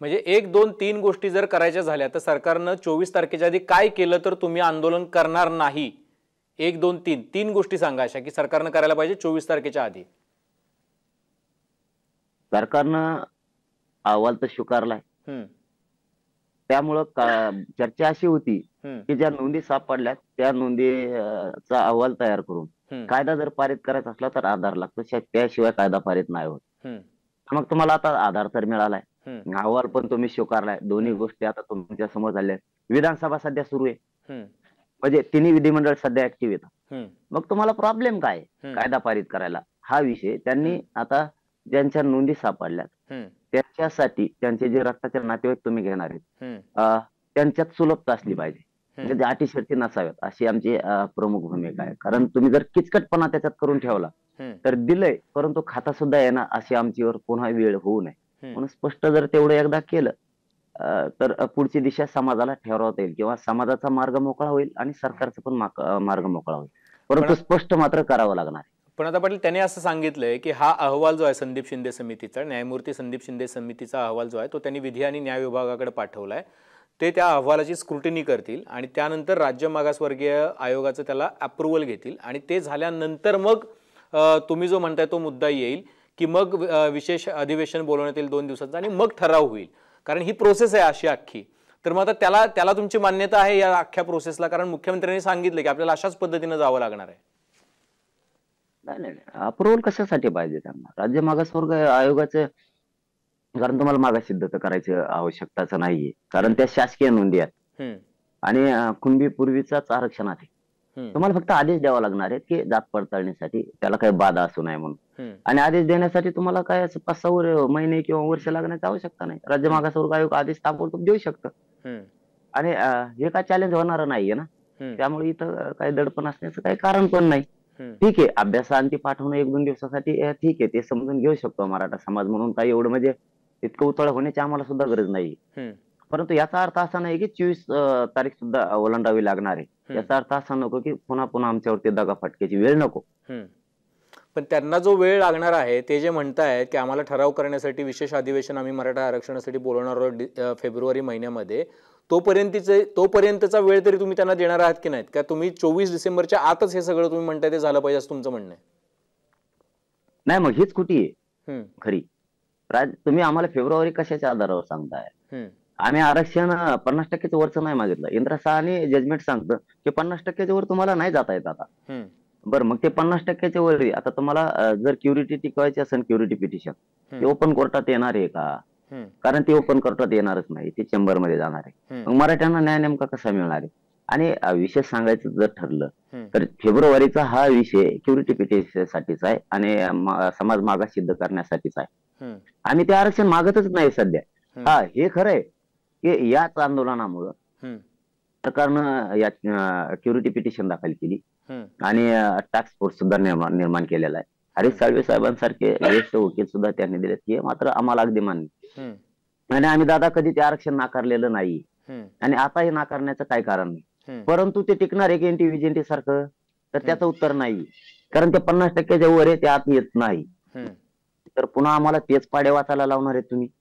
म्हणजे 1, 2, 3 गोष्टी जर करायच्या झाल्या तर सरकारनं 24 तारखेच्या आधी काय केलं तर तुम्ही आंदोलन करणार नाही? 1, 2, 3 गोष्टी सांगा अशा की सरकारनं करायला पाहिजे 24 तारखेच्या आधी. सरकारनं अहवाल तर स्वीकारलाय. हम्म. त्यामुळं चर्चा अशी होती की ज्या नोंदी सापडल्यात त्या नोंदीचा अहवाल तयार करून कायदा जर पारित करायचा असला तर आधार लागतो, त्याशिवाय कायदा पारित नाही होत. मग तुम्हाला आता आधार तर मिळालाय, अहवाल पण तुम्ही स्वीकारलाय, दोन्ही गोष्टी आता तुमच्या समोर झाल्या. विधानसभा सध्या सुरू आहे, म्हणजे तिन्ही विधिमंडळ सध्या ऍक्टिव्ह येतात. मग तुम्हाला प्रॉब्लेम काय कायदा पारित करायला? हा विषय त्यांनी आता ज्यांच्या नोंदी सापडल्यात त्याच्यासाठी त्यांचे जे रक्ताचे नातेवाईक तुम्ही घेणार आहेत त्यांच्यात सुलभता असली पाहिजे, म्हणजे अटी शर्ती नसाव्यात अशी आमची प्रमुख भूमिका आहे. कारण तुम्ही जर किचकटपणा त्याच्यात करून ठेवला तर दिलंय परंतु खाता सुद्धा येणार अशी आमच्यावर पुन्हा वेळ होऊ नये. म्हणून स्पष्ट जर तेवढं एकदा केलं तर पुढची दिशा समाजाला ठरवता येईल किंवा समाजाचा मार्ग मोकळा होईल आणि सरकारचा पण मार्ग मोकळा होईल, परंतु स्पष्ट मात्र करावं लागणार. पण आता पाटील त्यांनी असं सांगितलंय की हा अहवाल जो आहे संदीप शिंदे समितीचा, न्यायमूर्ती संदीप शिंदे समितीचा अहवाल जो आहे तो त्यांनी विधी आणि न्याय विभागाकडे पाठवलाय. ते त्या अहवालाची स्क्रुटिनी करतील आणि त्यानंतर राज्य मागासवर्गीय आयोगाचं त्याला अप्रुव्हल घेतील आणि ते झाल्यानंतर मग तुम्ही जो म्हणताय तो मुद्दा येईल की मग विशेष अधिवेशन बोलवण्यात येईल 2 दिवसांचं आणि मग ठराव होईल. कारण ही प्रोसेस आहे अशी अख्खी. तर मग आता त्याला तुमची मान्यता आहे या अख्ख्या प्रोसेसला? कारण मुख्यमंत्र्यांनी सांगितलं की आपल्याला अशाच पद्धतीने जावं लागणार आहे. नाही, अप्रुव्हल कशासाठी पाहिजे त्यांना? राज्य मागासवर्ग आयोगाचे, कारण तुम्हाला मागास सिद्ध करायची आवश्यकताच नाहीये, कारण त्या शासकीय नोंदी आहेत आणि कुणबी पूर्वीचाच आरक्षणात आहे. तुम्हाला फक्त आदेश द्यावा लागणार आहे की जात पडताळणीसाठी त्याला काही बाधा असू नये म्हणून, आणि आदेश देण्यासाठी तुम्हाला काय 5-6 महिने किंवा वर्ष लागण्याची आवश्यकता नाही. राज्य मागासवर्ग आयोग आदेश ताबडतोब देऊ शकतं आणि हे काय चॅलेंज होणार नाहीये ना, त्यामुळे इथं काही दडपण असण्याचं काही कारण पण नाही. ठीक आहे, अभ्यासांती पाठवणं 1-2 दिवसासाठी ठीक आहे, ते समजून घेऊ शकतो मराठा समाज म्हणून, काही एवढं म्हणजे इतकं उतळ होण्याची आम्हाला सुद्धा गरज नाही. परंतु याचा अर्थ असा नाही की 24 तारीख सुद्धा ओलांडावी लागणार आहे. याचा अर्थ असा नको की पुन्हा पुन्हा आमच्यावरती दगाफटक्याची वेळ नको. पण त्यांना जो वेळ लागणार आहे ते जे म्हणतायत की आम्हाला ठराव करण्यासाठी विशेष अधिवेशन आम्ही मराठा आरक्षणासाठी बोलवणार आहोत फेब्रुवारी महिन्यामध्ये, तोपर्यंतचा वेळ तरी तुम्ही त्यांना देणार आहात की नाहीत? का तुम्ही 24 डिसेंबरच्या आतच हे सगळं तुम्ही म्हणताय ते झालं पाहिजे असं तुमचं म्हणणं आहे? नाही, मग हीच कुठे आहे खरी? तुम्ही आम्हाला फेब्रुवारी कशाच्या आधारावर सांगताय? आम्ही आरक्षण 50%च्या वरचं नाही मागितलं. इंद्रा शहानी जजमेंट सांगतं की 50%च्या वर तुम्हाला नाही जाता येत आता. बरं, मग ते 50%च्या वर आता तुम्हाला जर क्युरिटी टिकवायची असेल, क्युरिटी पिटिशन ते ओपन कोर्टात येणार आहे का? कारण ते ओपन कोर्टात येणारच नाही, ते चेंबर मध्ये जाणार आहे. मग मराठ्यांना न्याय नेमका कसा मिळणार आहे? आणि विषय सांगायचं जर ठरलं तर फेब्रुवारीचा हा विषय क्युरिटी पिटिशन साठीच आहे आणि समाज मागास सिद्ध करण्यासाठीच आहे. आम्ही ते आरक्षण मागतच नाही सध्या. हा, हे खरंय की याच आंदोलनामुळं सरकारनं या क्युरिटी पिटिशन दाखल केली आणि टास्क फोर्स सुद्धा निर्माण केलेला आहे. हरीश साळवे साहेबांसारखे ज्येष्ठ वकील सुद्धा त्यांनी दिलेत, हे मात्र आम्हाला अगदी मान्य. आणि आम्ही दादा कधी ते आरक्षण नाकारलेलं नाही आणि आता हे नाकारण्याचं काय कारण नाही. परंतु ते टिकणार आहे की एनटी सारखं? तर त्याचं उत्तर नाही, कारण ते 50%च्या वर आहे, ते आत येत नाही. तर पुन्हा आम्हाला तेच पाडे वाचायला लावणार आहे तुम्ही.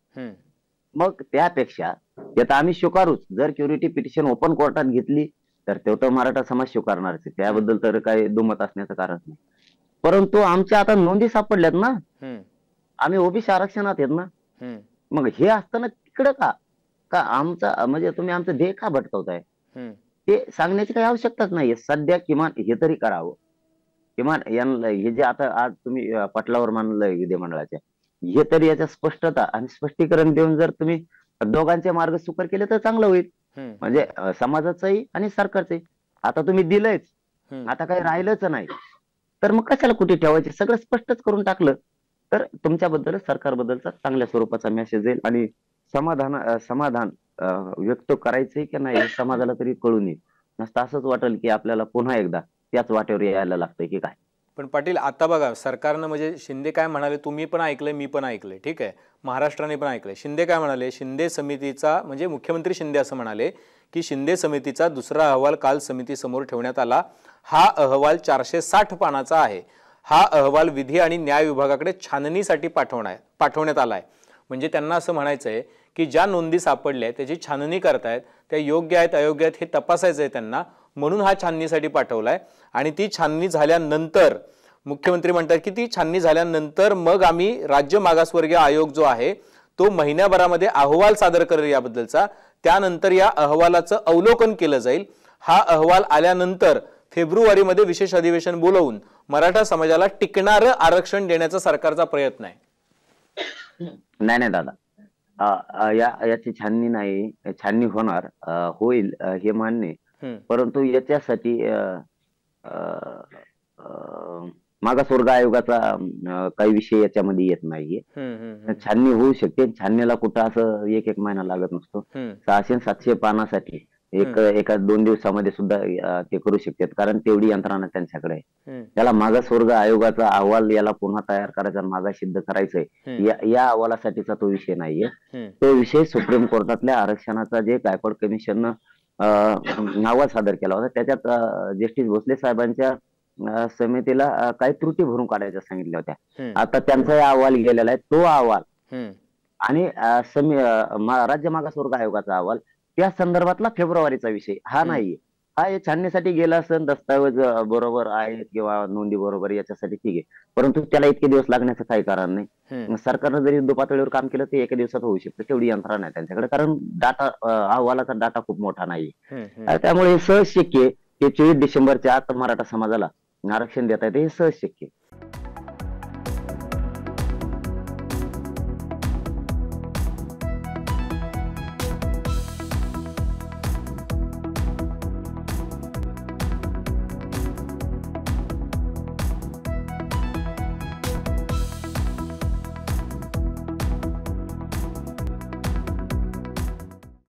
मग त्यापेक्षा त्यात आम्ही स्वीकारूच, जर क्युरिटी पिटिशन ओपन कोर्टात घेतली तर तो मराठा समाज स्वीकारणारच आहे, त्याबद्दल तर काही दुमत असण्याचं कारण नाही. परंतु आमच्या आता नोंदी सापडल्यात ना, आम्ही ओबीसी आरक्षणात आहेत ना, मग हे असताना तिकडं का आमचा म्हणजे तुम्ही आमचं ध्येय का भटकवताय ते सांगण्याची काही आवश्यकताच नाहीये सध्या. किमान हे तरी करावं, किमान यांना हे जे आता आज तुम्ही पटलावर मानलंय विधिमंडळाच्या, हे तरी याच्या स्पष्टता आणि स्पष्टीकरण देऊन जर तुम्ही दोघांचे मार्ग सुकर केले तर चांगलं होईल, म्हणजे समाजाचंही आणि सरकारचंही. आता तुम्ही दिलंयच, आता काही राहिलंच नाही, तर मग कशाला कुठे ठेवायचे? सगळं स्पष्टच करून टाकलं तर तुमच्याबद्दल सरकारबद्दलचा चांगल्या स्वरूपाचा मेसेज येईल आणि समाधान व्यक्त करायचंय की नाही हे समाजाला तरी कळून येईल. नसतं असंच वाटेल की आपल्याला पुन्हा एकदा त्याच वाटेवर यायला लागतंय की काय. पण पाटील आता बघा, सरकारनं म्हणजे शिंदे काय म्हणाले, तुम्ही पण ऐकलंय, मी पण ऐकलंय, ठीक आहे, महाराष्ट्राने पण ऐकलंय. शिंदे काय म्हणाले, शिंदे समितीचा म्हणजे मुख्यमंत्री शिंदे असं म्हणाले की शिंदे समितीचा दुसरा अहवाल काल समितीसमोर ठेवण्यात आला. हा अहवाल 460 पानाचा आहे. हा अहवाल विधी आणि न्याय विभागाकडे छाननीसाठी पाठवण्यात आलाय. म्हणजे त्यांना असं म्हणायचं आहे की ज्या नोंदी सापडल्या आहेत त्याची छाननी करतायत, त्या योग्य आहेत अयोग्य आहेत हे तपासायचं आहे त्यांना, म्हणून हा छाननीसाठी पाठवलाय. आणि ती छाननी झाल्यानंतर मुख्यमंत्री म्हणतात की ती छाननी झाल्यानंतर मग आम्ही राज्य मागासवर्गीय आयोग जो आहे तो महिन्याभरामध्ये अहवाल सादर करेल याबद्दलचा. त्यानंतर या अहवालाचं अवलोकन केलं जाईल. हा अहवाल आल्यानंतर फेब्रुवारीमध्ये विशेष अधिवेशन बोलवून मराठा समाजाला टिकणारं आरक्षण देण्याचा सरकारचा प्रयत्न आहे. नाही नाही दादा, याची छाननी नाही, छाननी होणार, होईल हे मान्य, परंतु याच्यासाठी मागासवर्ग आयोगाचा काही विषय याच्यामध्ये येत नाहीये. छाननी होऊ शकते. छाननीला कुठं असं एक महिना लागत नसतो. 600-700 पानासाठी एका 2 दिवसामध्ये सुद्धा ते करू शकतात, कारण तेवढी यंत्रणा त्यांच्याकडे आहे. त्याला मागासवर्ग आयोगाचा अहवाल याला पुन्हा तयार करायचा, मागास सिद्ध करायचंय, या अहवालासाठीचा तो विषय नाहीये. तो विषय सुप्रीम कोर्टातल्या आरक्षणाचा जे गायकवाड कमिशननं अहवाल सादर केला होता त्याच्यात जस्टिस भोसले साहेबांच्या समितीला काही त्रुटी भरून काढायच्या सांगितल्या होत्या. आता त्यांचा अहवाल गेलेला आहे. तो अहवाल आणि राज्य मागासवर्ग आयोगाचा अहवाल त्या संदर्भातला फेब्रुवारीचा विषय हा नाहीये. हा छाननीसाठी गेला असेल, दस्तावेज बरोबर आहेत किंवा नोंदी बरोबर, याच्यासाठी ठीक आहे, परंतु त्याला इतके दिवस लागण्याचं काही कारण नाही. सरकारनं जरी युद्ध पातळीवर काम केलं ते एका दिवसात होऊ शकतं, तेवढी यंत्रणा आहे त्यांच्याकडे, कारण डाटा, अहवालाचा डाटा खूप मोठा नाहीये. त्यामुळे हे सहज शक्य आहे की 24 डिसेंबरच्या आत मराठा समाजाला आरक्षण देता येते, हे सहज शक्य आहे.